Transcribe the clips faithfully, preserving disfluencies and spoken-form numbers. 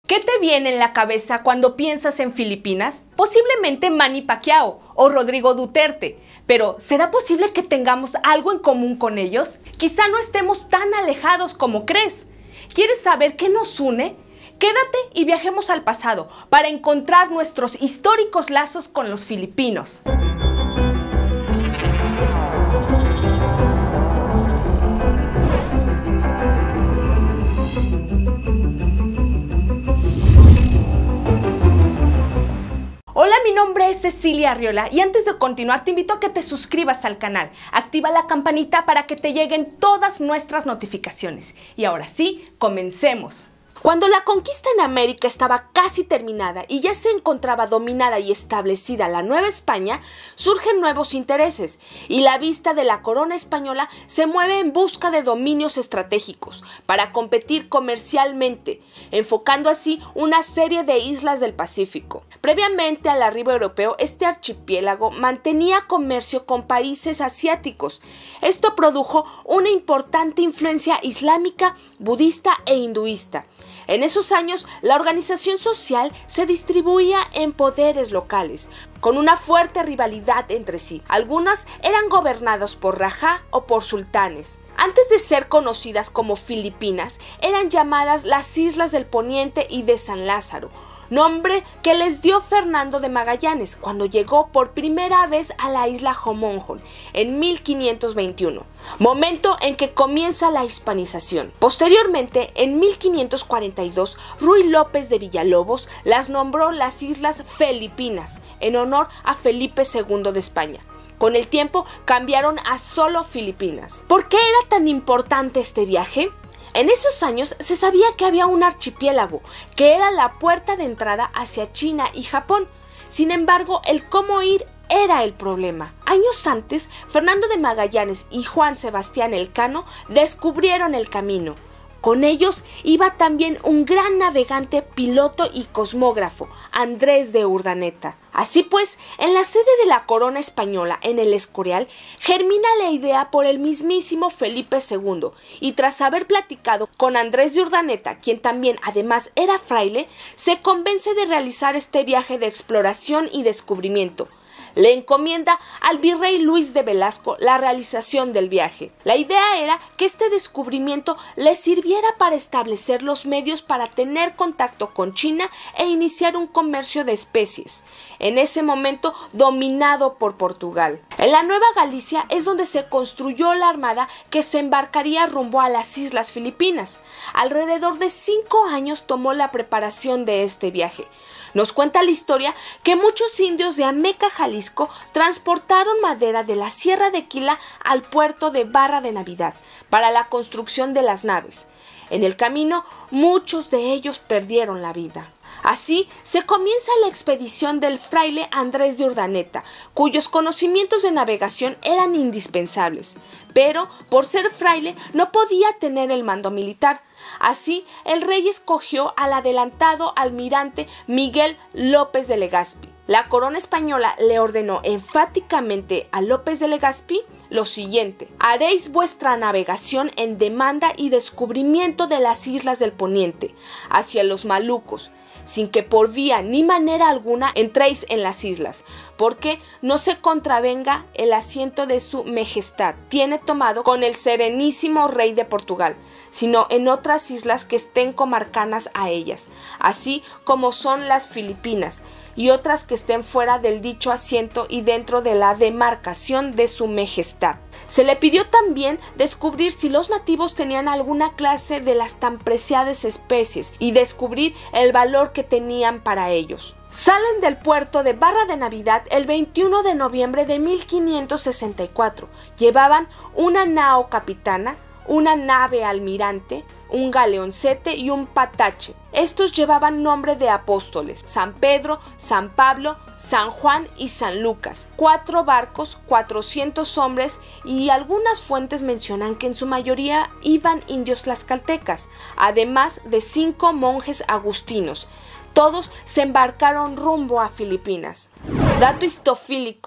¿Qué te viene en la cabeza cuando piensas en Filipinas? Posiblemente Manny Pacquiao o Rodrigo Duterte, pero ¿será posible que tengamos algo en común con ellos? Quizá no estemos tan alejados como crees. ¿Quieres saber qué nos une? Quédate y viajemos al pasado para encontrar nuestros históricos lazos con los filipinos. Hola, mi nombre es Cecilia Arriola y antes de continuar te invito a que te suscribas al canal, activa la campanita para que te lleguen todas nuestras notificaciones. Y ahora sí, comencemos. Cuando la conquista en América estaba casi terminada y ya se encontraba dominada y establecida la Nueva España, surgen nuevos intereses y la vista de la corona española se mueve en busca de dominios estratégicos para competir comercialmente, enfocando así una serie de islas del Pacífico. Previamente al arribo europeo, este archipiélago mantenía comercio con países asiáticos. Esto produjo una importante influencia islámica, budista e hinduista. En esos años, la organización social se distribuía en poderes locales, con una fuerte rivalidad entre sí. Algunas eran gobernadas por rajá o por sultanes. Antes de ser conocidas como Filipinas, eran llamadas las Islas del Poniente y de San Lázaro, nombre que les dio Fernando de Magallanes cuando llegó por primera vez a la isla Homonhon en mil quinientos veintiuno, momento en que comienza la hispanización. Posteriormente, en mil quinientos cuarenta y dos, Ruy López de Villalobos las nombró las Islas Felipinas en honor a Felipe segundo de España. Con el tiempo cambiaron a solo Filipinas. ¿Por qué era tan importante este viaje? En esos años se sabía que había un archipiélago, que era la puerta de entrada hacia China y Japón. Sin embargo, el cómo ir era el problema. Años antes, Fernando de Magallanes y Juan Sebastián Elcano descubrieron el camino. Con ellos iba también un gran navegante, piloto y cosmógrafo, Andrés de Urdaneta. Así pues, en la sede de la corona española, en el Escorial, germina la idea por el mismísimo Felipe segundo, y tras haber platicado con Andrés de Urdaneta, quien también además era fraile, se convence de realizar este viaje de exploración y descubrimiento. Le encomienda al virrey Luis de Velasco la realización del viaje. La idea era que este descubrimiento le sirviera para establecer los medios para tener contacto con China e iniciar un comercio de especies, en ese momento dominado por Portugal. En la Nueva Galicia es donde se construyó la armada que se embarcaría rumbo a las Islas Filipinas. Alrededor de cinco años tomó la preparación de este viaje. Nos cuenta la historia que muchos indios de Ameca, Jalisco, transportaron madera de la Sierra de Quila al puerto de Barra de Navidad para la construcción de las naves. En el camino, muchos de ellos perdieron la vida. Así se comienza la expedición del fraile Andrés de Urdaneta, cuyos conocimientos de navegación eran indispensables, pero por ser fraile no podía tener el mando militar. Así, el rey escogió al adelantado almirante Miguel López de Legazpi. La corona española le ordenó enfáticamente a López de Legazpi lo siguiente: haréis vuestra navegación en demanda y descubrimiento de las islas del Poniente, hacia los Malucos, sin que por vía ni manera alguna entréis en las islas, porque no se contravenga el asiento de su majestad, tiene tomado con el serenísimo rey de Portugal, sino en otras islas que estén comarcanas a ellas, así como son las Filipinas, y otras que estén fuera del dicho asiento y dentro de la demarcación de su majestad. Se le pidió también descubrir si los nativos tenían alguna clase de las tan preciadas especies y descubrir el valor que tenían para ellos. Salen del puerto de Barra de Navidad el veintiuno de noviembre de mil quinientos sesenta y cuatro. Llevaban una nao capitana, una nave almirante, un galeoncete y un patache. Estos llevaban nombre de apóstoles: San Pedro, San Pablo, San Juan y San Lucas. Cuatro barcos, cuatrocientos hombres, y algunas fuentes mencionan que en su mayoría iban indios tlaxcaltecas, además de cinco monjes agustinos. Todos se embarcaron rumbo a Filipinas. Dato histofílico: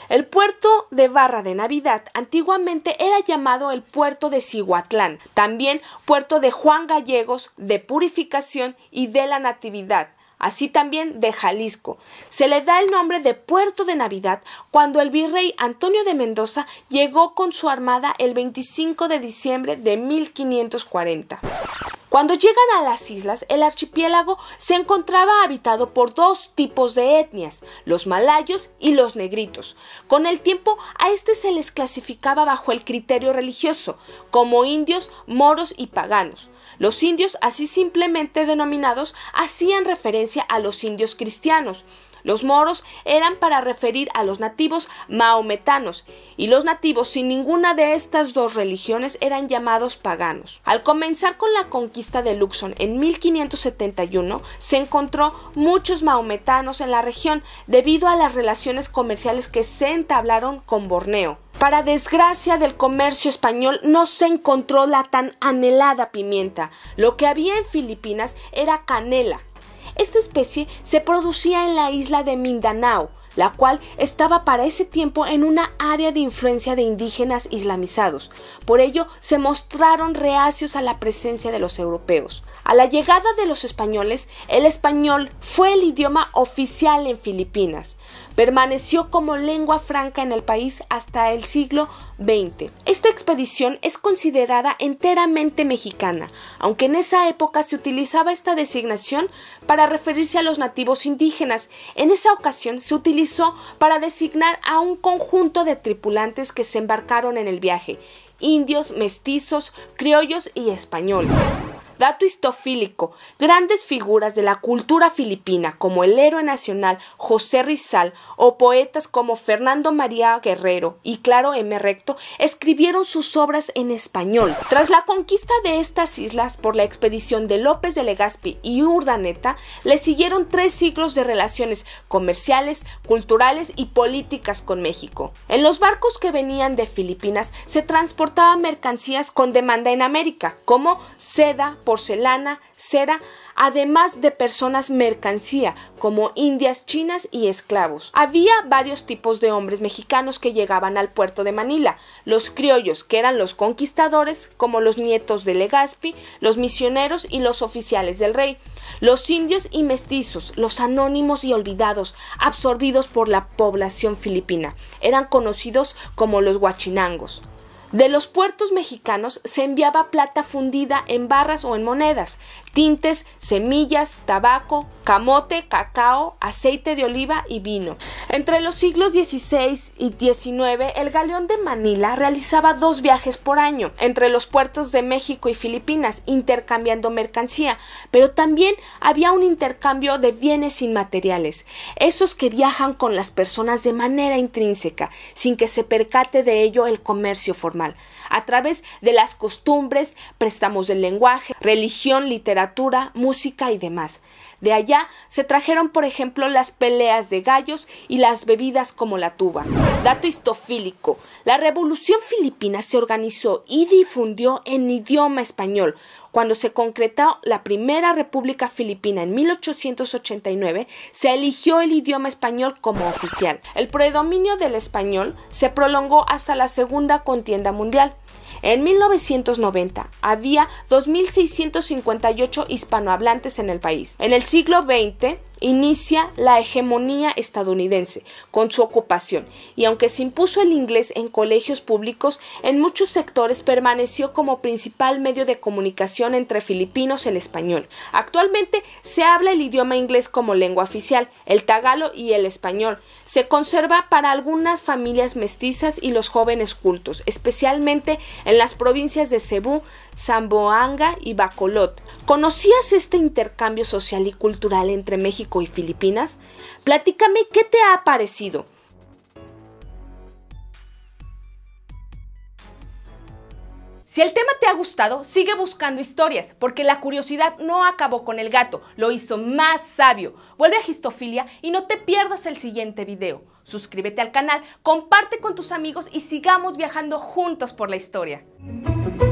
El puerto de Barra de Navidad antiguamente era llamado el puerto de Cihuatlán, también puerto de Juan Gallegos, de Purificación y de la Natividad, así también de Jalisco. Se le da el nombre de Puerto de Navidad cuando el virrey Antonio de Mendoza llegó con su armada el veinticinco de diciembre de mil quinientos cuarenta. Cuando llegan a las islas, el archipiélago se encontraba habitado por dos tipos de etnias, los malayos y los negritos. Con el tiempo, a este se les clasificaba bajo el criterio religioso, como indios, moros y paganos. Los indios, así simplemente denominados, hacían referencia a los indios cristianos. Los moros eran para referir a los nativos mahometanos y los nativos sin ninguna de estas dos religiones eran llamados paganos. Al comenzar con la conquista de Luxor en mil quinientos setenta y uno se encontró muchos mahometanos en la región debido a las relaciones comerciales que se entablaron con Borneo. Para desgracia del comercio español no se encontró la tan anhelada pimienta. Lo que había en Filipinas era canela. Esta especie se producía en la isla de Mindanao, la cual estaba para ese tiempo en una área de influencia de indígenas islamizados. Por ello, se mostraron reacios a la presencia de los europeos. A la llegada de los españoles, el español fue el idioma oficial en Filipinas. Permaneció como lengua franca en el país hasta el siglo veinte. Esta expedición es considerada enteramente mexicana, aunque en esa época se utilizaba esta designación para referirse a los nativos indígenas. En esa ocasión se utilizó para designar a un conjunto de tripulantes que se embarcaron en el viaje: indios, mestizos, criollos y españoles. Dato histofílico: grandes figuras de la cultura filipina como el héroe nacional José Rizal o poetas como Fernando María Guerrero y Claro M. Recto escribieron sus obras en español. Tras la conquista de estas islas por la expedición de López de Legazpi y Urdaneta, le siguieron tres siglos de relaciones comerciales, culturales y políticas con México. En los barcos que venían de Filipinas se transportaban mercancías con demanda en América, como seda, porcelana, cera, además de personas mercancía, como indias, chinas y esclavos. Había varios tipos de hombres mexicanos que llegaban al puerto de Manila: los criollos, que eran los conquistadores, como los nietos de Legazpi, los misioneros y los oficiales del rey; los indios y mestizos, los anónimos y olvidados, absorbidos por la población filipina, eran conocidos como los huachinangos. De los puertos mexicanos se enviaba plata fundida en barras o en monedas, tintes, semillas, tabaco, camote, cacao, aceite de oliva y vino. Entre los siglos dieciséis y diecinueve, el galeón de Manila realizaba dos viajes por año entre los puertos de México y Filipinas, intercambiando mercancía, pero también había un intercambio de bienes inmateriales, esos que viajan con las personas de manera intrínseca, sin que se percate de ello el comercio formal, a través de las costumbres, préstamos del lenguaje, religión, literatura, música y demás. De allá se trajeron, por ejemplo, las peleas de gallos y las bebidas como la tuba. Dato histofílico: la Revolución Filipina se organizó y difundió en idioma español. Cuando se concretó la primera República Filipina en mil ochocientos ochenta y nueve, se eligió el idioma español como oficial. El predominio del español se prolongó hasta la Segunda Contienda Mundial. En mil novecientos noventa había dos mil seiscientos cincuenta y ocho hispanohablantes en el país. En el siglo veinte inicia la hegemonía estadounidense con su ocupación, y aunque se impuso el inglés en colegios públicos, en muchos sectores permaneció como principal medio de comunicación entre filipinos el español. Actualmente se habla el idioma inglés como lengua oficial, el tagalo y el español. Se conserva para algunas familias mestizas y los jóvenes cultos, especialmente en las provincias de Cebú, Zamboanga y Bacolod. ¿Conocías este intercambio social y cultural entre México y Filipinas? Platícame qué te ha parecido. Si el tema te ha gustado, sigue buscando historias, porque la curiosidad no acabó con el gato, lo hizo más sabio. Vuelve a Histofilia y no te pierdas el siguiente video. Suscríbete al canal, comparte con tus amigos y sigamos viajando juntos por la historia.